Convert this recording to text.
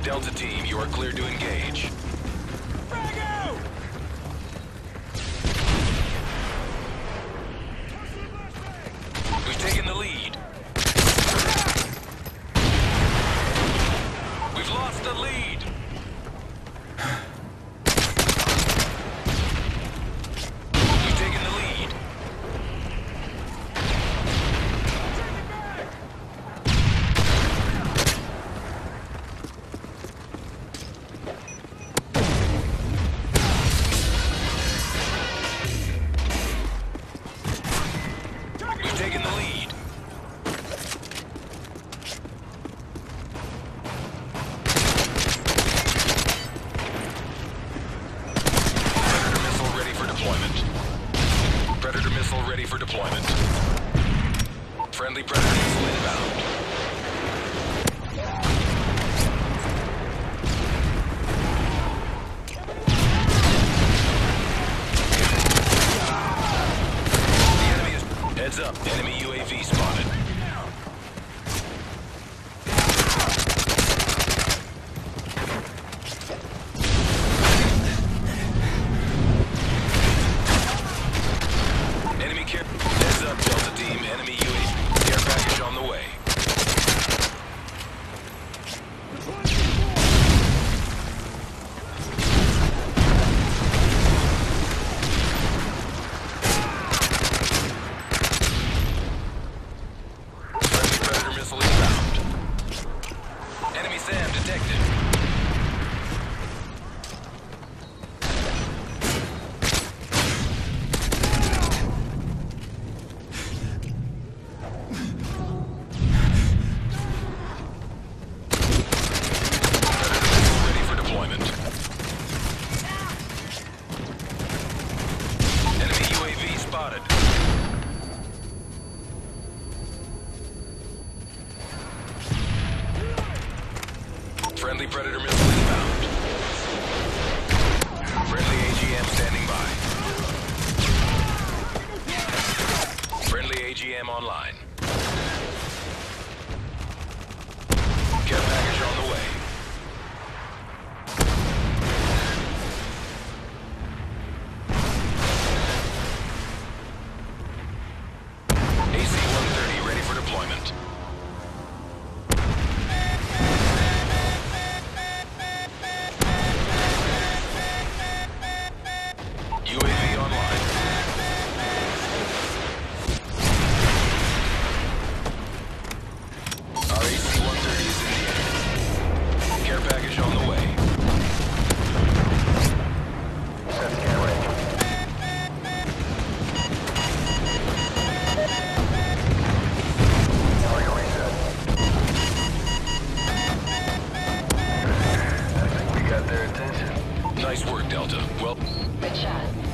Delta team, you are cleared to engage. Frag-out! We've taken the lead. We've lost the lead. We've taken the lead. We've taken the lead. Predator missile ready for deployment. Predator missile ready for deployment. Friendly Predator missile inbound. The enemy is... Heads up, enemy UAV spotted. Enemy care... Heads up, Delta team, enemy UAV. Care package on the way. Friendly Predator missile inbound. Enemy SAM detected. Predator missile ready for deployment. Enemy UAV spotted. Friendly Predator missile inbound. Friendly AGM standing by. Friendly AGM online. Care package on the way. AC-130 ready for deployment. UAV online. Our AC-130 is in the air. Care package on the way. Set scan range. Target reset. I think we got their attention. Nice work, Delta. Well, Good shot.